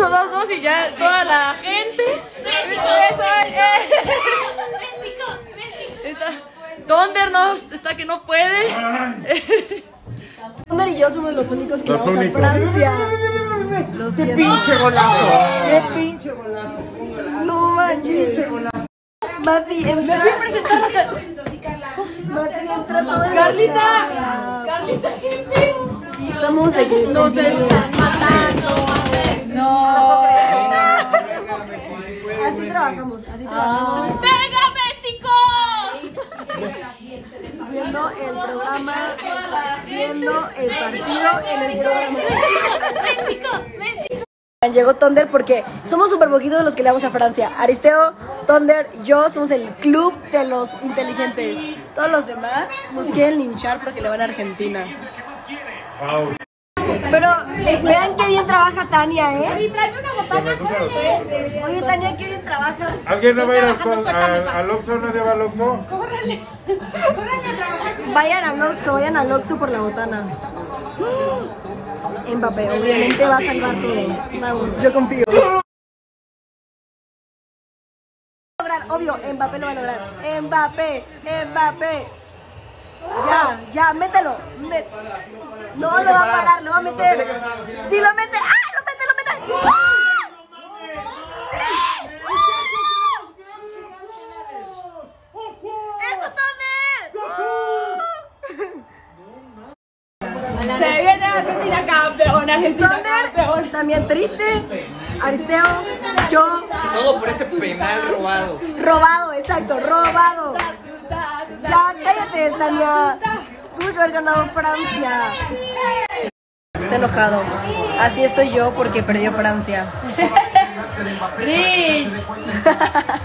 puso 2-2 y ya toda la gente. Thunder no, está que no puede. Thunder y yo somos los únicos que vamos a Francia. ¡Qué pinche golazo! ¡Qué pinche golazo! No manches. Mati, me fui a presentar la Mati, entra todo el Carlita, qué feo. Estamos de que No se están matando. No. Así trabajamos, así trabajamos. ¡Venga, México! Viendo el programa, viendo el partido en el programa. México. Llegó Thunder porque somos súper poquitos los que le vamos a Francia. Aristeo, Thunder, yo somos el club de los inteligentes. Todos los demás nos quieren linchar porque le van a Argentina. Wow. Pero vean qué bien trabaja Tania, ¿eh? Y tráeme una botana. Oye, Tania, qué bien trabajas. ¿Alguien no va a ir al Oxxo? ¿Nadie va al Oxxo? Córrele a trabajar. Vayan al Oxxo por la botana. Mbappé, obviamente va a salvar todo. Vamos, yo confío. Obvio, Mbappé lo va a lograr. Mbappé. Ya, mételo. No lo va a parar, lo va a meter. Si lo mete, ¡ah! Lo mete. ¡Ah! ¡Eso, Thunder! Se viene Argentina campeón, Thunder, también triste. Aristeo, yo. Todo por ese penal robado. Robado, exacto, robado. Ya, cállate, Tania. Tuve que haber ganado Francia. Está enojado. Así estoy yo porque perdió Francia. Rich.